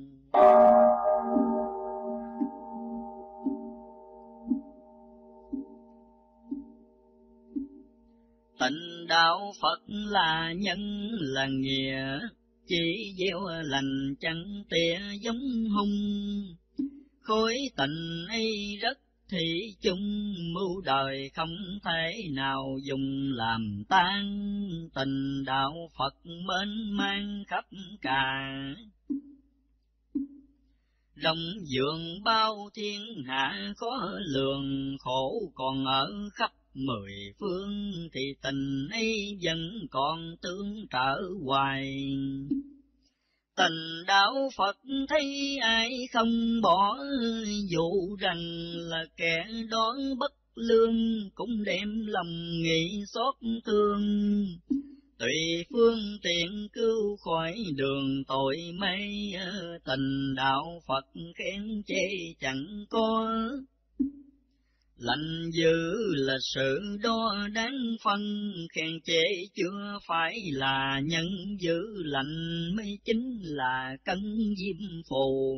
Tình đạo Phật là nhân là nghĩa, chỉ gieo lành chẳng tỉa giống hung. Khối tình ấy rất thị chung, mưu đời không thể nào dùng làm tan. Tình đạo Phật mênh mang khắp cả, rộng dường bao thiên hạ khó lường. Khổ còn ở khắp mười phương, thì tình ấy vẫn còn tương trở hoài. Tình đạo Phật thấy ai không bỏ, dù rằng là kẻ đó bất lương, cũng đem lòng nghĩ xót thương. Tùy phương tiện cứu khỏi đường tội mê, tình đạo Phật khen chê chẳng có. Lành dữ là sự đo đáng phân, khen chê chưa phải là nhân dữ lành, mới chính là cân diêm phù.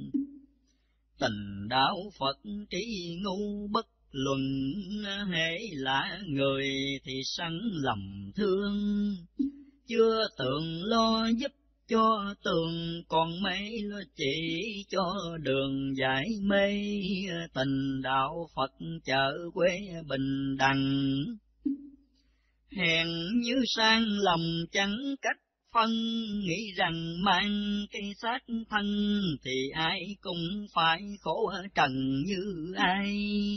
Tình đạo Phật trí ngu bất luận, hễ là người thì sẵn lòng thương. Chưa tưởng lo giúp cho tường, còn mấy lo chỉ cho đường giải mê. Tình đạo Phật chợ quê bình đẳng, hèn như sang lòng chẳng cách phân. Nghĩ rằng mang cái xác thân, thì ai cũng phải khổ trần như ai.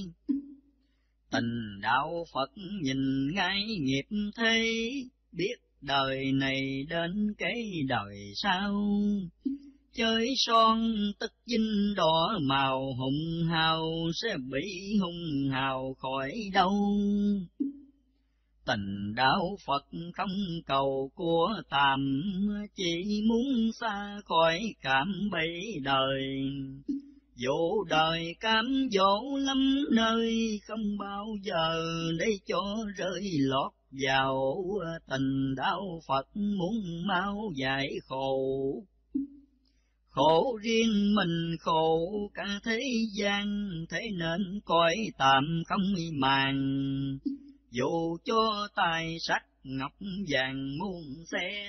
Tình đạo Phật nhìn ngay nghiệp thế, biết đời này đến cái đời sau. Chơi son tất dinh đỏ màu, hùng hào sẽ bị hung hào khỏi đâu. Tình đạo Phật không cầu của tạm, chỉ muốn xa khỏi cảm bẫy đời. Dỗ đời cám dỗ lắm nơi, không bao giờ để cho rơi lọt vào. Tình đạo Phật muốn mau giải khổ, khổ riêng mình khổ cả thế gian. Thế nên cõi tạm không màng, dù cho tài sắc ngọc vàng muôn xe.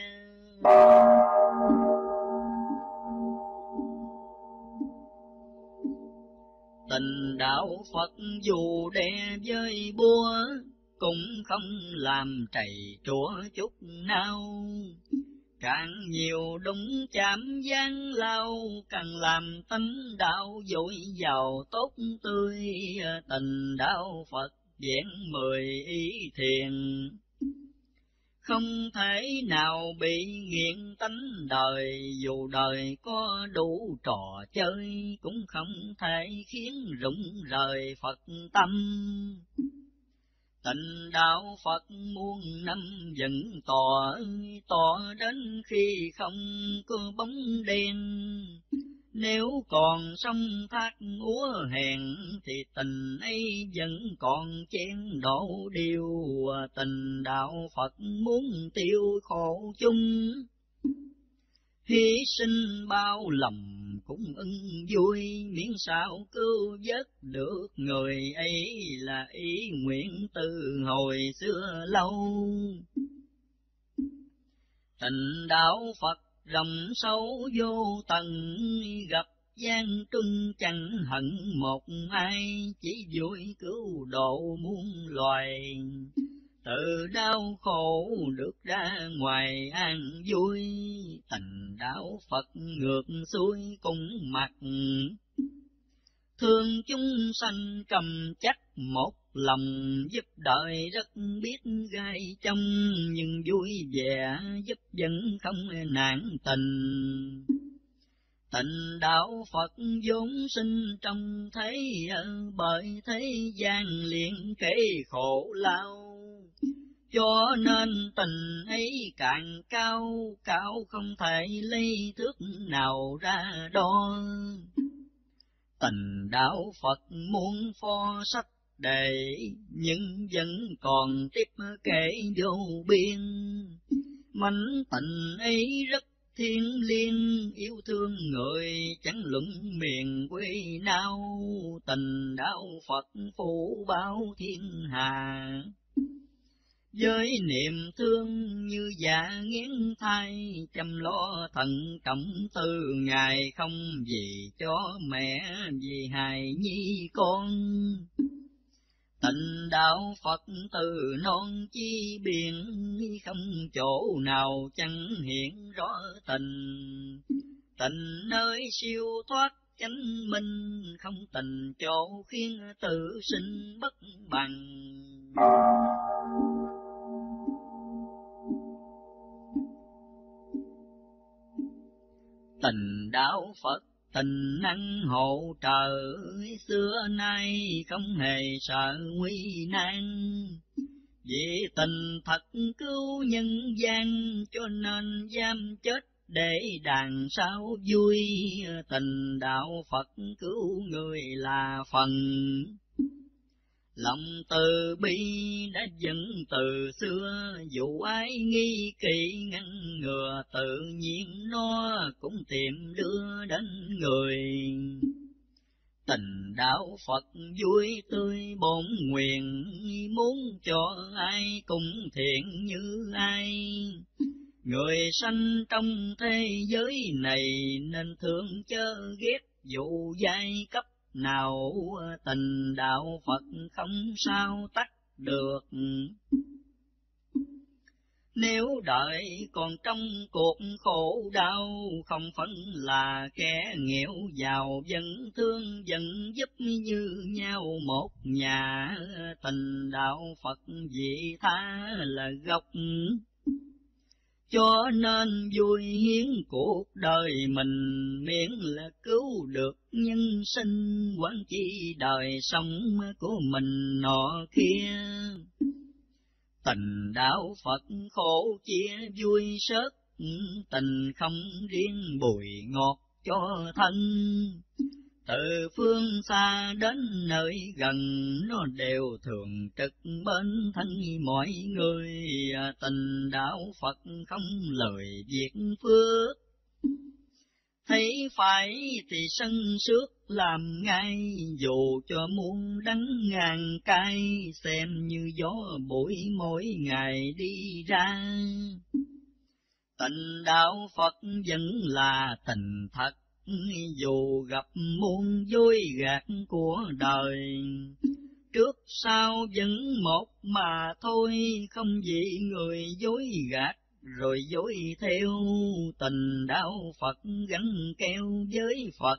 Tình đạo Phật dù đe với búa, cũng không làm trầy trũa chút nào. Càng nhiều đúng chạm gian lao, càng làm tánh đạo dội giàu tốt tươi. Tình đạo Phật vẹn mười ý thiền, không thể nào bị nghiện tánh đời. Dù đời có đủ trò chơi, cũng không thể khiến rụng rời Phật tâm. Tịnh đạo Phật muôn năm vẫn tỏ, tỏ đến khi không có bóng đen. Nếu còn sông thác úa hèn, thì tình ấy vẫn còn chen đổ điều. Tình đạo Phật muốn tiêu khổ chung, hy sinh bao lòng cũng ưng vui. Miễn sao cứu vớt được người ấy, là ý nguyện từ hồi xưa lâu. Tình đạo Phật rộng sâu vô tận, gặp gian truân chẳng hận một ai. Chỉ vui cứu độ muôn loài, từ đau khổ được ra ngoài an vui. Tình đạo Phật ngược xuôi cùng mặt, thương chúng sanh cầm chắc một lòng. Giúp đời rất biết gai trong, nhưng vui vẻ giúp vẫn không nản tình. Tịnh đạo Phật vốn sinh trong thế, bởi thế gian liền kể khổ lao. Cho nên tình ấy càng cao, cao không thể lấy thước nào ra đo. Tình đạo Phật muốn pho sách để, nhưng vẫn còn tiếp kể vô biên. Mảnh tình ấy rất thiên liêng, yêu thương người chẳng luận miền quê nào. Tình đạo Phật phủ bao thiên hà, với niềm thương như dạ nghiến thai. Chăm lo thận trọng từ ngày, không vì cho mẹ vì hài nhi con. Tịnh đạo Phật từ non chi biển, không chỗ nào chẳng hiện rõ tình. Tình nơi siêu thoát chánh minh, không tình chỗ khiến tự sinh bất bằng. Tình đạo Phật tình năng hộ trợ, xưa nay không hề sợ nguy nan. Vì tình thật cứu nhân gian, cho nên dám chết để đàn sao vui. Tình đạo Phật cứu người là phần, lòng từ bi đã dẫn từ xưa. Dù ai nghi kỵ ngăn ngừa, tự nhiên nó cũng tìm đưa đến người. Tình đạo Phật vui tươi bổn nguyện, muốn cho ai cũng thiện như ai. Người sanh trong thế giới này, nên thương chớ ghét dù giai cấp nào. Tình đạo Phật không sao tắt được, nếu đợi còn trong cuộc khổ đau. Không phân là kẻ nghèo giàu, vẫn thương vẫn giúp như nhau một nhà. Tình đạo Phật vị tha là gốc, cho nên vui hiến cuộc đời mình. Miễn là cứu được nhân sinh, quán chi đời sống của mình nọ kia. Tình đạo Phật khổ chia vui sớt, tình không riêng bùi ngọt cho thân. Từ phương xa đến nơi gần, nó đều thường trực bên thân mọi người. Tình đạo Phật không lời việc phước, thấy phải thì sân sước làm ngay. Dù cho muôn đắng ngàn cay, xem như gió bụi mỗi ngày đi ra. Tình đạo Phật vẫn là tình thật, dù gặp muôn dối gạt của đời. Trước sau vẫn một mà thôi, không vì người dối gạt rồi dối theo. Tình đạo Phật gắn keo với Phật,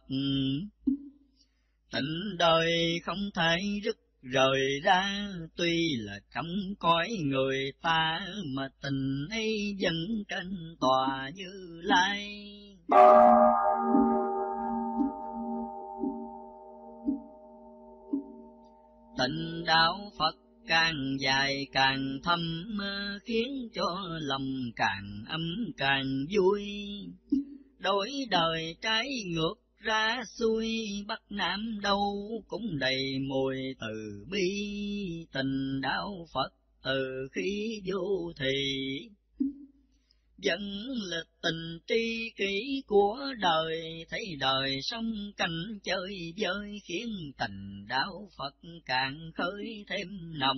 tình đời không thể dứt rời ra. Tuy là trong cõi người ta, mà tình ấy vẫn trên tòa Như Lai. Tịnh đạo Phật càng dài càng thâm, khiến cho lòng càng ấm càng vui. Đổi đời trái ngược ra xuôi, Bắc Nam đâu cũng đầy mùi từ bi. Tình đạo Phật từ khi vô thị, vẫn là tình tri kỷ của đời. Thấy đời sống cảnh chơi vơi, khiến tình đạo Phật càng khơi thêm nồng.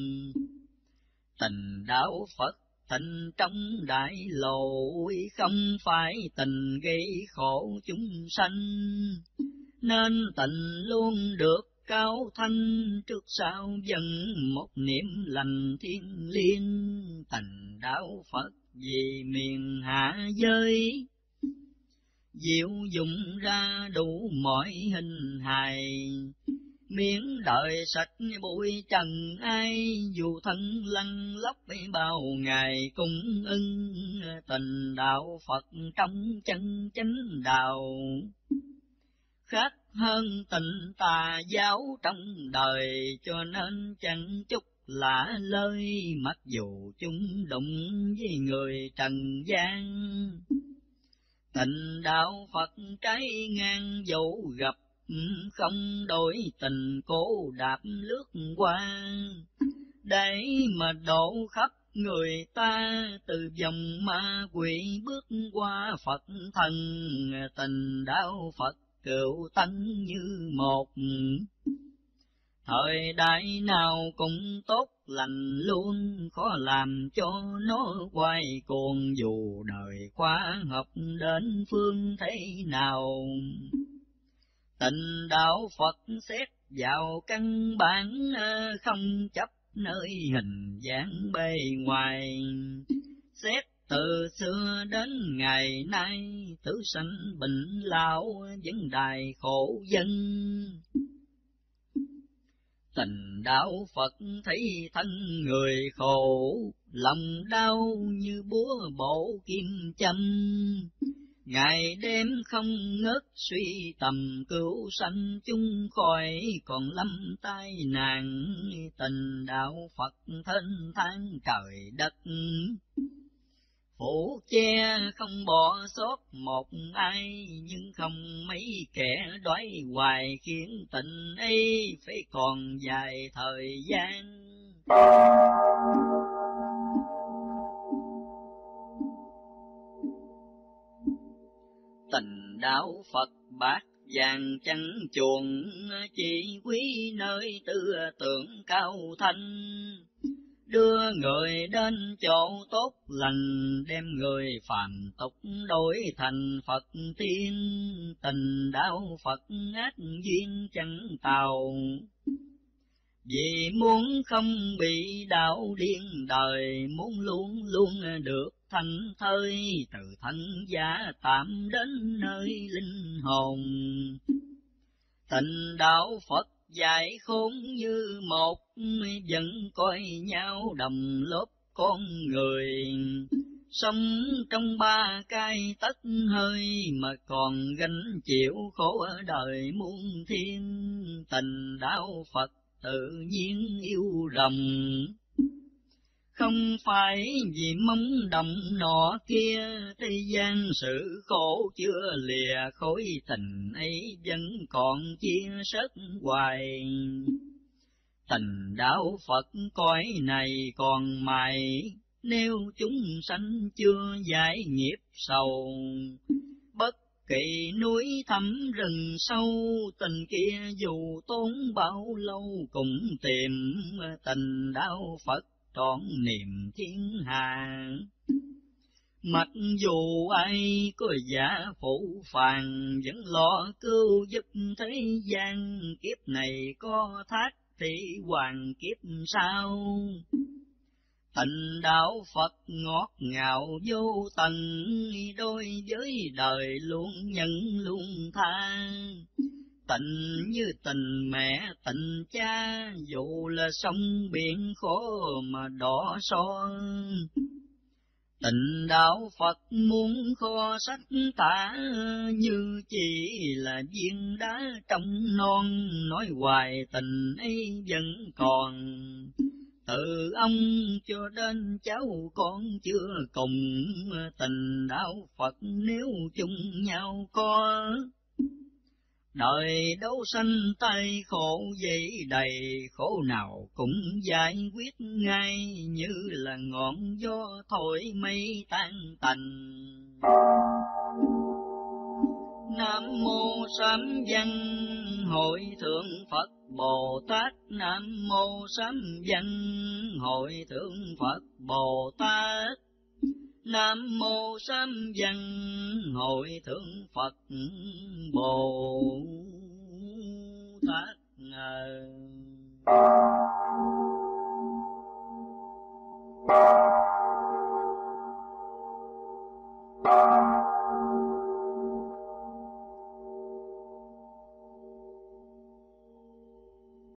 Tình đạo Phật tình trong đại lộ, không phải tình gây khổ chúng sanh. Nên tình luôn được cao thanh, trước sau dần một niệm lành thiên liêng. Tình đạo Phật vì miền hạ giới, diệu dụng ra đủ mọi hình hài. Miếng đời sạch bụi trần ai, dù thân lăn lóc bao ngày cung ưng. Tình đạo Phật trong chân chánh đạo, khác hơn tình tà giáo trong đời. Cho nên chẳng chút lạ lời, mặc dù chúng đụng với người trần gian. Tình đạo Phật trái ngang dẫu gặp, không đổi tình cố đạp lướt qua. Để mà độ khắp người ta, từ vòng ma quỷ bước qua Phật thần. Tình đạo Phật cựu tân như một, thời đại nào cũng tốt lành luôn. Khó làm cho nó quay cuồng, dù đời khoa học đến phương thế nào. Tình đạo Phật xét vào căn bản, không chấp nơi hình dáng bề ngoài. Xét từ xưa đến ngày nay, tử sanh bệnh lão vấn đài khổ dân. Tình đạo Phật thấy thân người khổ, lòng đau như búa bổ kim châm. Ngày đêm không ngớt suy tầm cứu sanh chúng khỏi, còn lâm tai nạn. Tình đạo Phật thênh thang trời đất, phủ che không bỏ sót một ai. Nhưng không mấy kẻ đói hoài, khiến tình ấy phải còn dài thời gian. Tình đạo Phật bát vàng trắng chuồng, chỉ quý nơi tư tưởng cao thanh. Đưa người đến chỗ tốt lành, đem người phàm tục đổi thành Phật tiên. Tình đạo Phật ác duyên chẳng tào, vì muốn không bị đạo điên đời. Muốn luôn luôn được thành thơi, từ thân giả tạm đến nơi linh hồn. Tình đạo Phật dạy khôn như một, vẫn coi nhau đồng lớp con người. Sống trong ba cái tất hơi, mà còn gánh chịu khổ ở đời muôn thiên. Tình đạo Phật tự nhiên yêu rồng, không phải vì mong đồng nọ kia. Thế gian sự khổ chưa lìa, khối tình ấy vẫn còn chia sớt hoài. Tình đạo Phật cõi này còn mài, nếu chúng sanh chưa giải nghiệp sầu. Bất kỳ núi thẳm rừng sâu, tình kia dù tốn bao lâu cũng tìm. Tình đạo Phật trọn niềm thiên hạ, mặc dù ai có giả phụ phàng. Vẫn lo cứu giúp thế gian, kiếp này có thác thì hoàng kiếp sau. Tình đạo Phật ngọt ngào vô tận, đôi với đời luôn nhận luôn tha. Tình như tình mẹ tình cha, dù là sông biển khó mà đỏ son. Tình đạo Phật muốn kho sách tả, như chỉ là viên đá trong non. Nói hoài tình ấy vẫn còn, từ ông cho đến cháu con chưa cùng, tình đạo Phật nếu chung nhau có. Đời đấu sanh tay khổ vậy đầy, khổ nào cũng giải quyết ngay, như là ngọn gió thổi mây tan tành. Nam mô Sám Văn Hội Thượng Phật Bồ Tát. Nam mô Sám Văn Hội Thượng Phật Bồ Tát. Nam mô Sám Văn Hội Thượng Phật Bồ Tát.